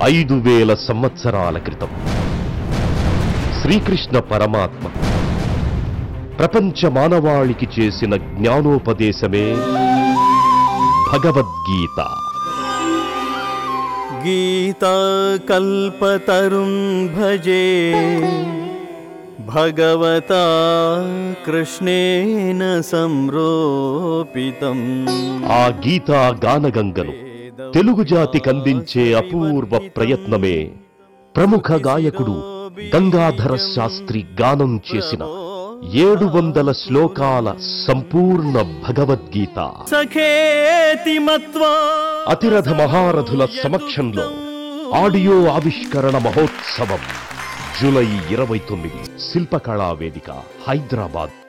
5000 సంవత్సరాల క్రితం శ్రీకృష్ణ పరమాత్మ ప్రపంచ మానవాళికి చేసిన జ్ఞానోపదేశమే భగవద్గీత. గీతా కల్పతరుం భజే భగవతా కృష్ణేన సంరోపితం. ఆ గీతా గానగంగను తెలుగు జాతికి అందించే అపూర్వ ప్రయత్నమే ప్రముఖ గాయకుడు గంగాధర శాస్త్రి గానం చేసిన 700 శ్లోకాల సంపూర్ణ భగవద్గీత. సఖేతి మత్వా అతిరథ మహారథుల సమక్షంలో ఆడియో ఆవిష్కరణ మహోత్సవం జూలై 29 శిల్పకళా వేదిక, హైదరాబాద్.